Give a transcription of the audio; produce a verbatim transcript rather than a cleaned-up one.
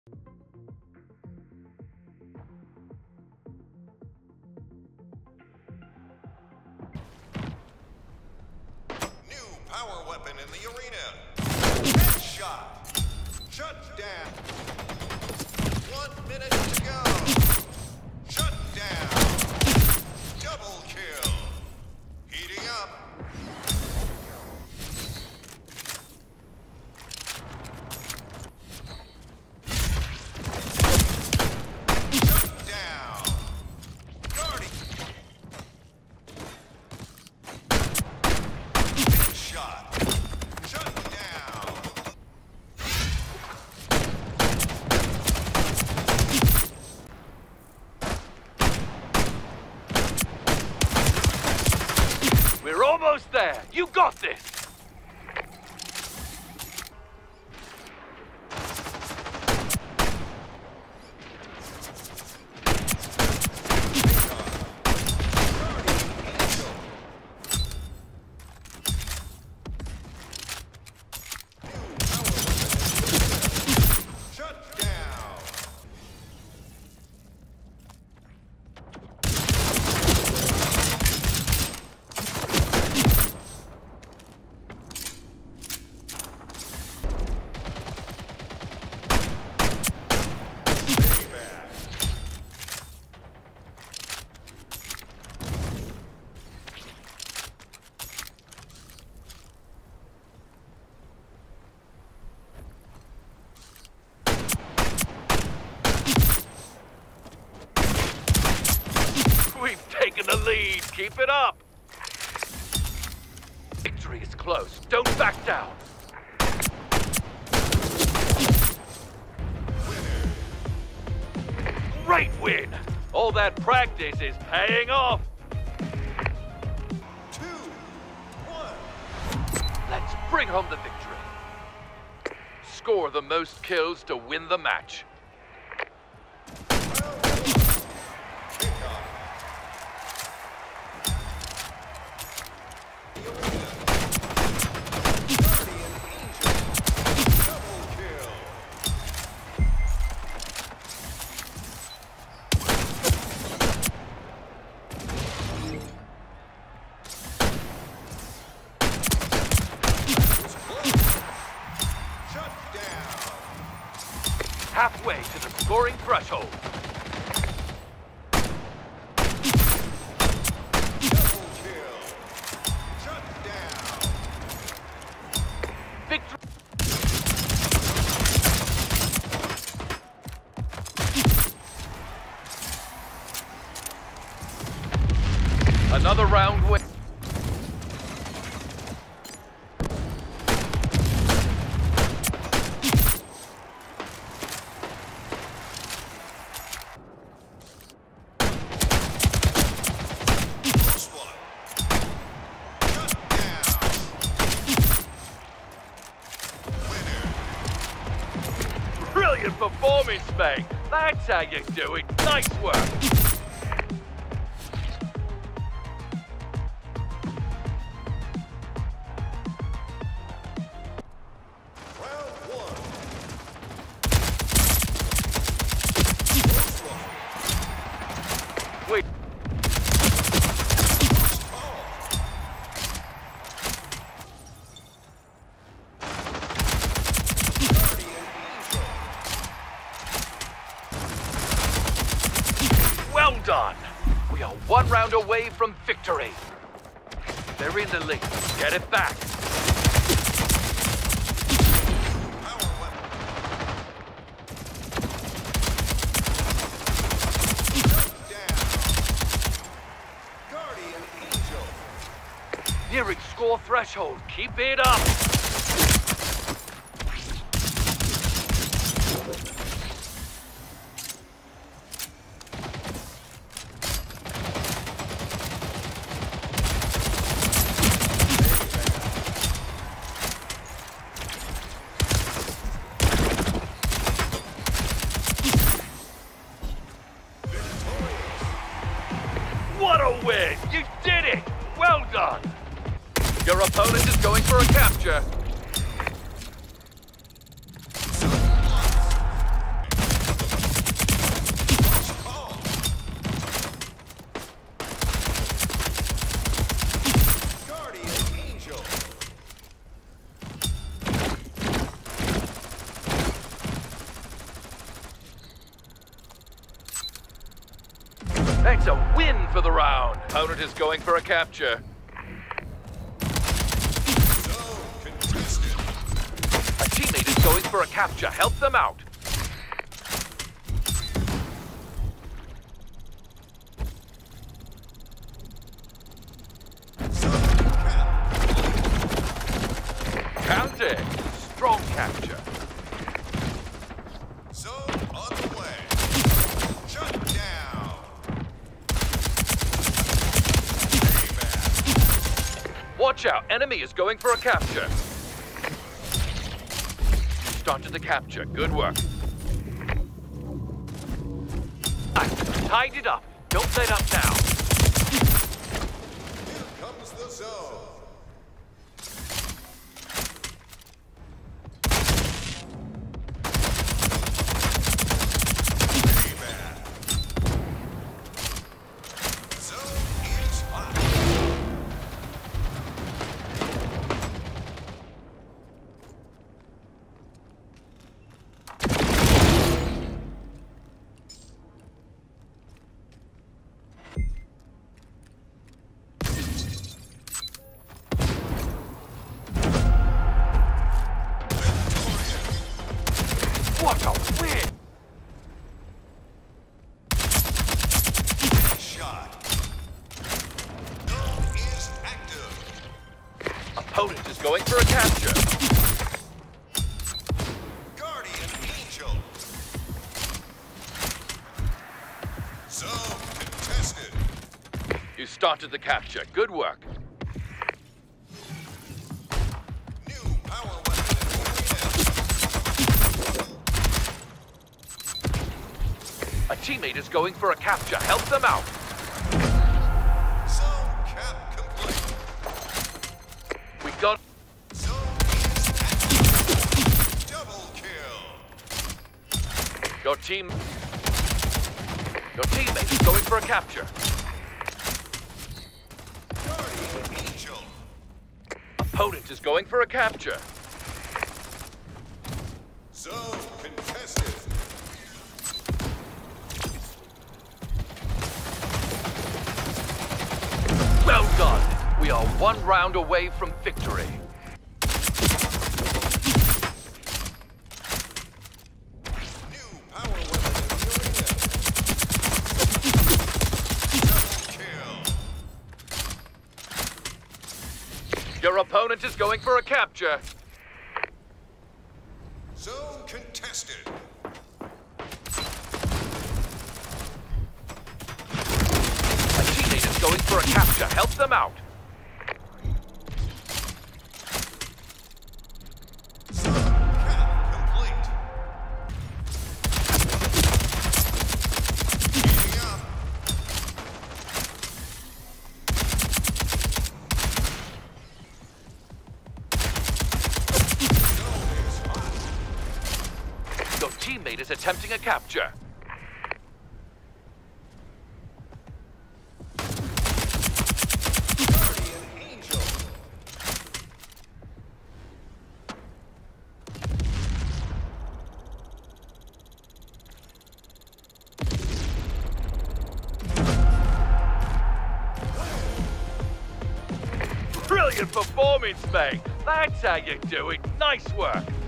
Power weapon in the arena. Headshot. Shut down. One minute to go. Shut down. Double kill. Heating up. Shut down. Guardian. Shot. Shut down. We're almost there. You got this. We've taken the lead. Keep it up. Victory is close. Don't back down. Great win. All that practice is paying off. Two, one. Let's bring home the victory. Score the most kills to win the match. Halfway to the scoring threshold. Double kill. Shut down. Victory. Another round win. Brilliant performance, mate. That's how you do it. Nice work. Round one. Wait. Well done. We are one round away from victory. They're in the lead. Get it back. Power weapon. Shut down. Guardian Angel. Nearing score threshold. Keep it up. What a win! You did it! Well done! Your opponent is going for a capture. It's a win for the round. Opponent is going for a capture. Zone contested. A teammate is going for a capture. Help them out. Zone cap. Counting. Strong capture. Zone on the way. Shut down. Payback. Watch out. Enemy is going for a capture. Started the capture. Good work. I tied it up. Don't let up now. Here comes the zone. Payback. Zone is hot. What a win! Shot. Zone is active. Opponent is going for a capture. Guardian Angel. Zone contested. You started the capture. Good work. New power weapon in the A teammate is going for a capture. Help them out. Zone cap complete. We got... Zone is active. Double kill. Your team... Your teammate is going for a capture. Guardian Angel. Opponent is going for a capture. Zone contested. Well done. We are one round away from victory. New power weapon in the arena. Double kill. Your opponent is going for a capture. Zone contested. A teammate is going for a capture. Help them out. Zone cap complete. Heating up. Zone is hot. Your teammate is attempting a capture. Guardian Angel. Brilliant performance, mate. That's how you do it. Nice work.